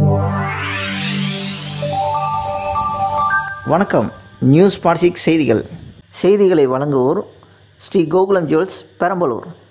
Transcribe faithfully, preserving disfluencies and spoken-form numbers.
வணக்கம். நியூஸ் பாட்சிக் செய்திகள் செய்திகளை வழங்குவோர் ஸ்ரீ கோகுலம் ஜுவல்ஸ் பெரம்பலூர்.